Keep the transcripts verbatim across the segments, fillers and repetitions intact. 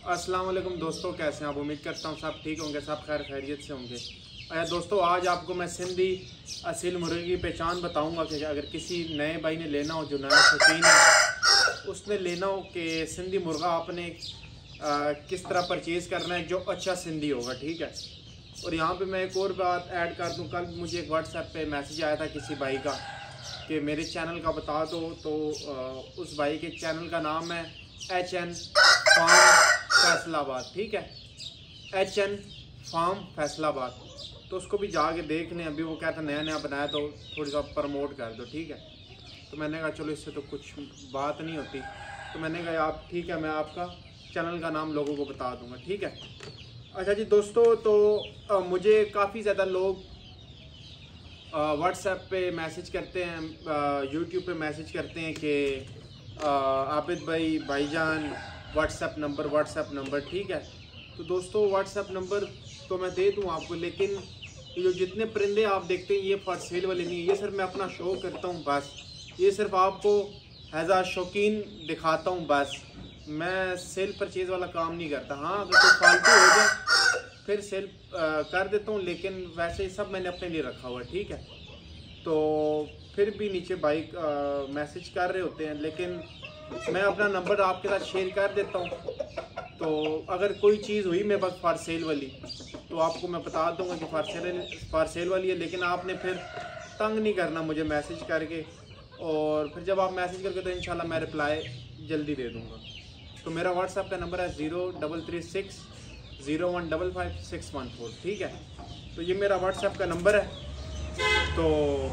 अस्सलाम वालेकुम दोस्तों, कैसे हैं आप? उम्मीद करता हूँ सब ठीक होंगे, सब खैर खैरियत से होंगे। अरे दोस्तों, आज आपको मैं सिंधी असील मुर्गे की पहचान बताऊंगा कि अगर किसी नए भाई ने लेना हो, जो नया शौकीन है, उसने लेना हो कि सिंधी मुर्गा आपने आ, किस तरह परचेज़ करना है जो अच्छा सिंधी होगा। ठीक है। और यहाँ पे मैं एक और बात ऐड कर दूँ, कल मुझे एक व्हाट्सएप पे मैसेज आया था किसी भाई का कि मेरे चैनल का बता दो, तो आ, उस भाई के चैनल का नाम है एच एन फार्म फैसलाबाद। ठीक है, एच एन फार्म फैसलाबाद। तो उसको भी जाके देख लें, अभी वो कहता नया नया बनाया तो थोड़ी सा प्रमोट कर दो। ठीक है। तो मैंने कहा चलो इससे तो कुछ बात नहीं होती, तो मैंने कहा आप ठीक है, मैं आपका चैनल का नाम लोगों को बता दूंगा। ठीक है। अच्छा जी दोस्तों, तो आ, मुझे काफ़ी ज़्यादा लोग व्हाट्सएप पे मैसेज करते हैं, यूट्यूब पे मैसेज करते हैं कि आबिद भाई भाईजान व्हाट्सएप नंबर व्हाट्सएप नंबर ठीक है। तो दोस्तों, व्हाट्सएप नंबर तो मैं दे दूं आपको, लेकिन ये जो जितने परिंदे आप देखते हैं ये फॉर सेल वाले नहीं है, ये सिर्फ मैं अपना शो करता हूं बस। ये सिर्फ आपको एज आ शौकीन दिखाता हूं बस। मैं सेल परचेज़ वाला काम नहीं करता। हाँ, अगर कोई फालतू हो जाए फिर सेल आ, कर देता हूँ, लेकिन वैसे ही सब मैंने अपने लिए रखा हुआ है। ठीक है। तो फिर भी नीचे बाइक मैसेज कर रहे होते हैं, लेकिन मैं अपना नंबर आपके साथ शेयर कर देता हूँ। तो अगर कोई चीज़ हुई मेरे पास फॉर सेल वाली, तो आपको मैं बता दूंगा कि फॉर सेल फॉर सेल वाली है, लेकिन आपने फिर तंग नहीं करना मुझे मैसेज करके। और फिर जब आप मैसेज करके तो इंशाल्लाह मैं रिप्लाई जल्दी दे दूँगा। तो मेरा व्हाट्सएप का नंबर है zero double three six zero one double five six one four. ठीक है। तो ये मेरा व्हाट्सएप का नंबर है, तो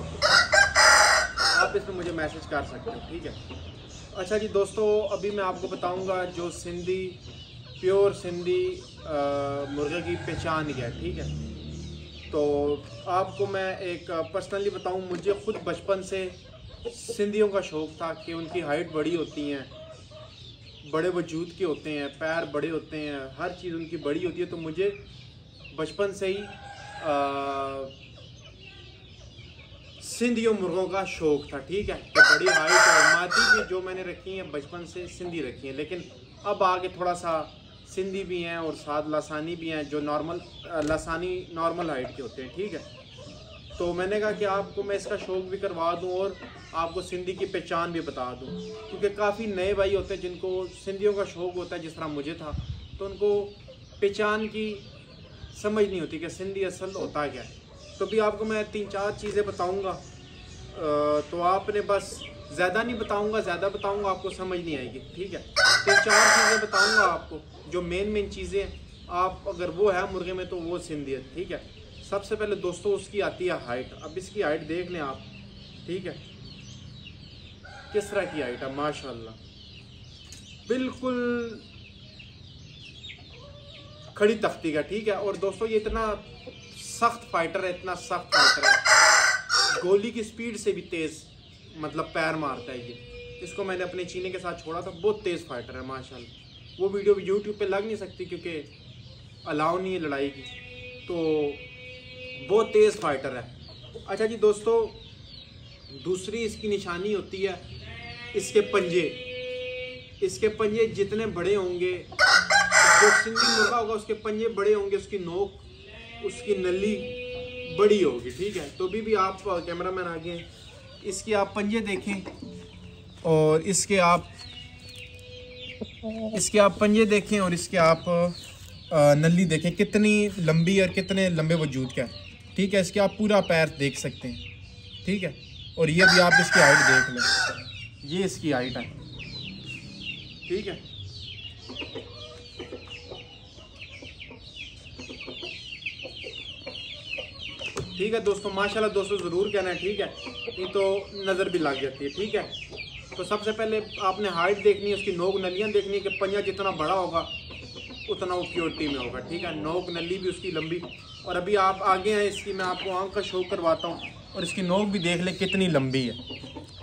आप इसमें मुझे मैसेज कर सकते हो। ठीक है। अच्छा जी दोस्तों, अभी मैं आपको बताऊंगा जो सिंधी प्योर सिंधी मुर्गे की पहचान क्या है। ठीक है। तो आपको मैं एक पर्सनली बताऊं, मुझे खुद बचपन से सिंधियों का शौक़ था कि उनकी हाइट बड़ी होती हैं, बड़े वजूद के होते हैं, पैर बड़े होते हैं, हर चीज़ उनकी बड़ी होती है। तो मुझे बचपन से ही आ, सिंधियों मुर्गों का शौक़ था। ठीक है। तो बड़ी हाइट और मादी भी जो मैंने रखी हैं बचपन से सिंधी रखी हैं, लेकिन अब आगे थोड़ा सा सिंधी भी हैं और साथ लासानी भी हैं, जो नॉर्मल लासानी नॉर्मल हाइट के होते हैं। ठीक है। तो मैंने कहा कि आपको मैं इसका शौक़ भी करवा दूं और आपको सिंधी की पहचान भी बता दूं, क्योंकि काफ़ी नए भाई होते हैं जिनको सिंधियों का शौक़ होता है, जिस तरह मुझे था, तो उनको पहचान की समझ नहीं होती कि सिंधी असल होता क्या है। तो भी आपको मैं तीन चार चीज़ें बताऊंगा, तो आपने बस ज़्यादा नहीं बताऊंगा, ज़्यादा बताऊंगा आपको समझ नहीं आएगी। ठीक है। तीन चार चीज़ें बताऊंगा आपको, जो मेन मेन चीज़ें आप अगर वो है मुर्गे में तो वो सिंधी है। ठीक है। सबसे पहले दोस्तों उसकी आती है हाइट। अब इसकी हाइट देख लें आप। ठीक है, किस तरह की हाइट है, माशाल्लाह, बिल्कुल खड़ी तख्ती का। ठीक है। और दोस्तों ये इतना सख्त फाइटर है, इतना सख्त फाइटर है, गोली की स्पीड से भी तेज़ मतलब पैर मारता है ये। इसको मैंने अपने चीने के साथ छोड़ा था, बहुत तेज़ फाइटर है माशाल्लाह। वो वीडियो भी यूट्यूब पे लग नहीं सकती क्योंकि अलाउ नहीं है लड़ाई की, तो बहुत तेज़ फाइटर है। अच्छा जी दोस्तों, दूसरी इसकी निशानी होती है इसके पंजे। इसके पंजे जितने बड़े होंगे, जो सिंधी मुर्गा होगा उसके पंजे बड़े होंगे, उसकी नोक उसकी नली बड़ी होगी। ठीक है। तो भी भी आप कैमरामैन आगे इसकी आप पंजे देखें और इसके आप इसके आप पंजे देखें और इसके आप आ, नली देखें, कितनी लंबी और कितने लंबे वजूद का है। ठीक है। इसके आप पूरा पैर देख सकते हैं। ठीक है। और ये भी आप इसकी हाइट देख लें, ये इसकी हाइट है। ठीक है। ठीक है दोस्तों, माशाल्लाह दोस्तों ज़रूर कहना है। ठीक है। नहीं तो नज़र भी लग जाती है। ठीक है। तो सबसे पहले आपने हाइट देखनी है, उसकी नोक नलियाँ देखनी है कि पंजा जितना बड़ा होगा उतना वो प्योरिटी में होगा। ठीक है। नोक नली भी उसकी लंबी। और अभी आप आगे हैं इसकी, मैं आपको आँख का शो करवाता हूँ, और इसकी नोक भी देख लें कितनी लंबी है।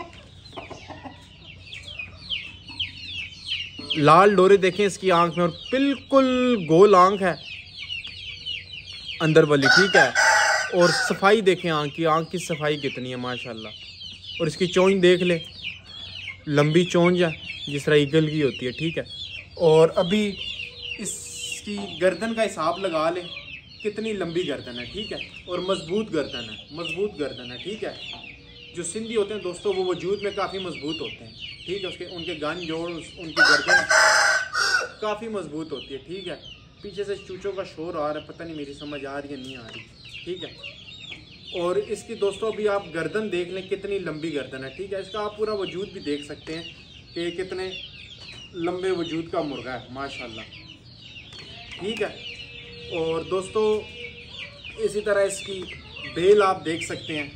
लाल डोरे देखें इसकी आँख में, और बिल्कुल गोल आँख है अंदर वाली। ठीक है। और सफाई देखें आँख की, आँख की सफाई कितनी है माशाल्लाह। और इसकी चोंच देख ले, लंबी चोंच है जिस तरह ईगल की होती है। ठीक है। और अभी इसकी गर्दन का हिसाब लगा लें कितनी लंबी गर्दन है, ठीक है, और मजबूत गर्दन है, मजबूत गर्दन है, ठीक है। जो सिंधी होते हैं दोस्तों वो वजूद में काफ़ी मजबूत होते हैं, ठीक है, उसके उनके गन जोड़ उनकी गर्दन काफ़ी मजबूत होती है, ठीक है। पीछे से चूचों का शोर आ रहा है, पता नहीं मेरी समझ आ रही है नहीं आ रही, ठीक है। और इसकी दोस्तों अभी आप गर्दन देख लें कितनी लंबी गर्दन है, ठीक है। इसका आप पूरा वजूद भी देख सकते हैं कि कितने लंबे वजूद का मुर्गा है माशाल्लाह, ठीक है। और दोस्तों इसी तरह इसकी बेल आप देख सकते हैं,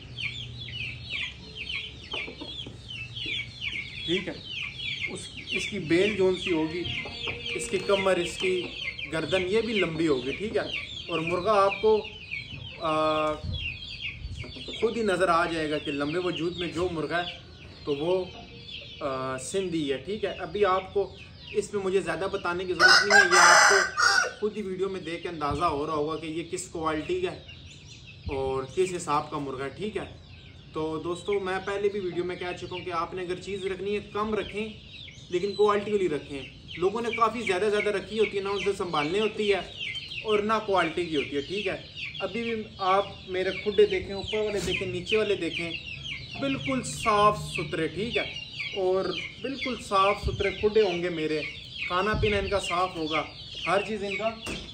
ठीक है। उस इसकी बेल जोन सी होगी, इसकी कमर, इसकी गर्दन ये भी लंबी होगी, ठीक है। और मुर्गा आपको आ, खुद ही नज़र आ जाएगा कि लंबे वजूद में जो मुर्गा है तो वो आ, सिंधी है, ठीक है। अभी आपको इसमें मुझे ज़्यादा बताने की ज़रूरत नहीं है, ये आपको खुद ही वीडियो में देख के अंदाज़ा हो रहा होगा कि ये किस क्वालिटी का है और किस हिसाब का मुर्गा है, ठीक है। तो दोस्तों मैं पहले भी वीडियो में कह चुका हूँ कि आपने अगर चीज़ रखनी है कम रखें लेकिन क्वालिटी वाली रखें। लोगों ने काफ़ी ज़्यादा ज़्यादा रखी होती है ना, उनसे संभालनी होती है और ना क्वालिटी की होती है, ठीक है। अभी भी आप मेरे खुडे देखें, ऊपर वाले देखें, नीचे वाले देखें, बिल्कुल साफ़ सुथरे, ठीक है, और बिल्कुल साफ़ सुथरे खुडे होंगे मेरे। खाना पीना इनका साफ़ होगा, हर चीज़ इनका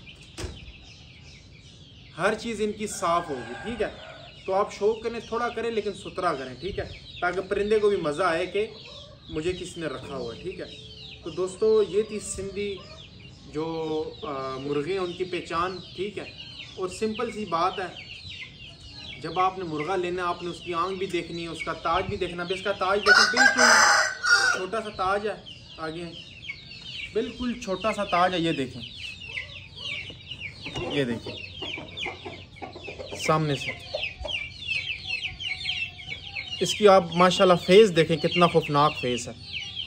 हर चीज़ इनकी साफ़ होगी, ठीक है। तो आप शौक करें थोड़ा करें लेकिन सुथरा करें, ठीक है, ताकि परिंदे को भी मज़ा आए कि मुझे किसने रखा हुआ है, ठीक है। तो दोस्तों ये थी सिंधी जो आ, मुर्गे हैं उनकी पहचान, ठीक है। और सिंपल सी बात है, जब आपने मुर्गा लेना आपने उसकी आंख भी देखनी है, उसका ताज भी देखना है। इसका ताज देखें, बिल्कुल छोटा सा ताज है, आगे बिल्कुल छोटा सा ताज है, ये देखें, ये देखें सामने से। इसकी आप माशाल्लाह फेस देखें कितना खौफनाक फेस है,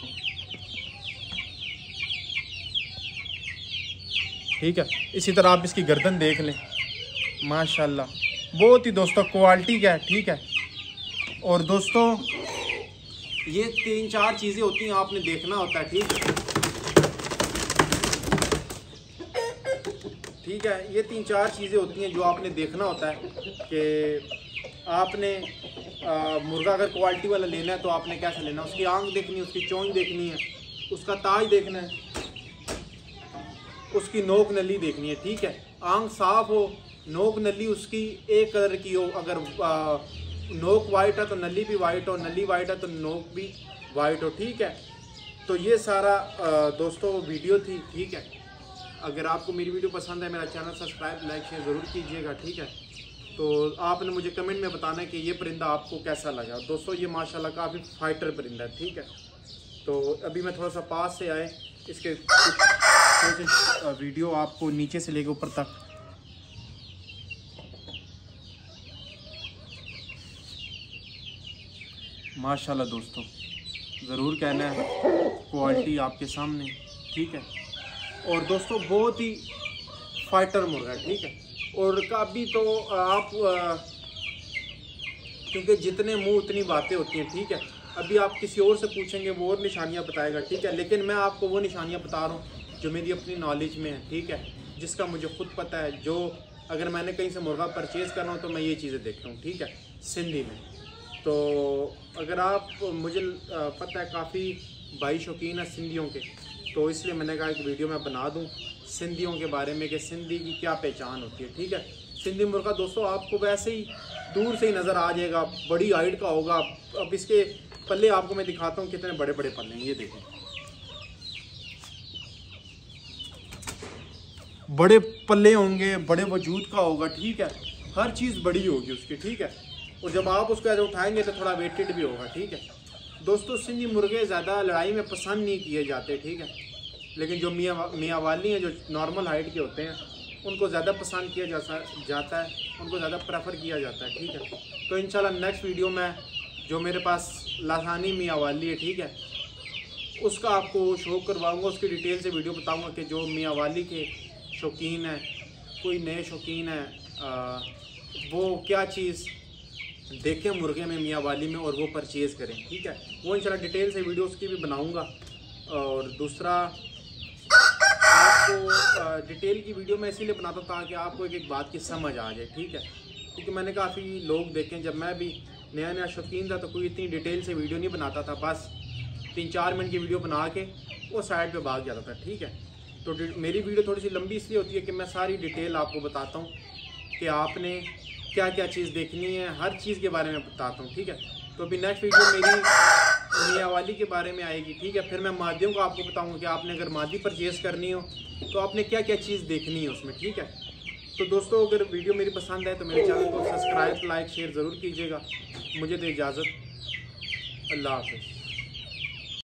ठीक है। इसी तरह आप इसकी गर्दन देख लें, माशाल्लाह बहुत ही दोस्तों क्वालिटी का है, ठीक है। और दोस्तों ये तीन चार चीज़ें होती हैं आपने देखना होता है, ठीक है, ठीक है। ये तीन चार चीज़ें होती हैं जो आपने देखना होता है कि आपने आ, मुर्गा अगर क्वालिटी वाला लेना है तो आपने कैसे लेना है। उसकी आंख देखनी है, उसकी चोंच देखनी है, उसका ताज देखना है, उसकी नोक नली देखनी है, ठीक है। आंख साफ हो, नोक नली उसकी एक कलर की हो, अगर आ, नोक वाइट है तो नली भी वाइट हो, नली वाइट है तो नोक भी वाइट हो, ठीक है। तो ये सारा आ, दोस्तों वीडियो थी, ठीक है। अगर आपको मेरी वीडियो पसंद है मेरा चैनल सब्सक्राइब लाइक शेयर ज़रूर कीजिएगा, ठीक है। तो आपने मुझे कमेंट में बताना है कि ये परिंदा आपको कैसा लगा। दोस्तों ये माशाल्लाह काफ़ी फाइटर परिंदा है, ठीक है। तो अभी मैं थोड़ा सा पास से आए, इसके कुछ वीडियो आपको नीचे से लेकर ऊपर तक माशाल्लाह दोस्तों ज़रूर कहना है, क्वालिटी आपके सामने, ठीक है। और दोस्तों बहुत ही फाइटर मुर्गा है, ठीक है। और कभी तो आप क्योंकि जितने मुंह उतनी बातें होती हैं, ठीक है। अभी आप किसी और से पूछेंगे वो और निशानियां बताएगा, ठीक है। लेकिन मैं आपको वो निशानियां बता रहा हूँ जो मेरी अपनी नॉलेज में है, ठीक है, जिसका मुझे खुद पता है। जो अगर मैंने कहीं से मुर्गा परचेज़ करना हो तो मैं ये चीज़ें देखता हूँ, ठीक है, सिंधी में। तो अगर आप मुझे पता है काफ़ी भाई शौकीन है सिंधियों के, तो इसलिए मैंने कहा एक वीडियो मैं बना दूं सिंधियों के बारे में कि सिंधी की क्या पहचान होती है, ठीक है। सिंधी मुर्गा दोस्तों आपको वैसे ही दूर से ही नज़र आ जाएगा, बड़ी हाइट का होगा। अब इसके पल्ले आपको मैं दिखाता हूँ कितने बड़े बड़े पल्ले हैं, ये देखें, बड़े पल्ले होंगे, बड़े वजूद का होगा, ठीक है। हर चीज़ बड़ी होगी उसकी, ठीक है। और जब आप उसको ऐसे उठाएंगे तो थोड़ा वेटेड भी होगा, ठीक है। दोस्तों सिंधी मुर्गे ज़्यादा लड़ाई में पसंद नहीं किए जाते, ठीक है। लेकिन जो मियाँ मियाँ वाली हैं जो नॉर्मल हाइट के होते हैं उनको ज़्यादा पसंद किया जा जाता है, उनको ज़्यादा प्रेफर किया जाता है, ठीक है। तो इंशाल्लाह नेक्स्ट वीडियो में जो मेरे पास लासानी मियाँ वाली है, ठीक है, उसका आपको शो करवाऊँगा, उसकी डिटेल से वीडियो बताऊँगा कि जो मियाँ वाली के शौकीन है, कोई नए शौकीन है, आ, वो क्या चीज़ देखें मुर्गे में मियाँ वाली में और वो परचेज़ करें, ठीक है। वो इंशाल्लाह डिटेल से वीडियो उसकी भी बनाऊँगा। और दूसरा आपको डिटेल की वीडियो मैं इसीलिए बनाता हूँ ताकि आपको एक एक बात की समझ आ जाए, ठीक है। क्योंकि मैंने काफ़ी लोग देखे, जब मैं भी नया नया शौकीन था तो कोई इतनी डिटेल से वीडियो नहीं बनाता था, बस तीन चार मिनट की वीडियो बना के वो साइड पे भाग जाता था, ठीक है। तो मेरी वीडियो थोड़ी सी लंबी इसलिए होती है कि मैं सारी डिटेल आपको बताता हूँ कि आपने क्या क्या चीज़ देखनी है, हर चीज़ के बारे में बताता हूँ, ठीक है। तो अभी नेक्स्ट वीडियो मेरी मियाँ वाली के बारे में आएगी, ठीक है। फिर मैं मादियों को आपको बताऊँगा कि आपने अगर मादी परचेज़ करनी हो तो आपने क्या क्या चीज़ देखनी है उसमें, ठीक है। तो दोस्तों अगर वीडियो मेरी पसंद है तो मेरे चैनल को सब्सक्राइब, लाइक, शेयर ज़रूर कीजिएगा। मुझे दे इजाज़त, अल्लाह हाफ़िज़।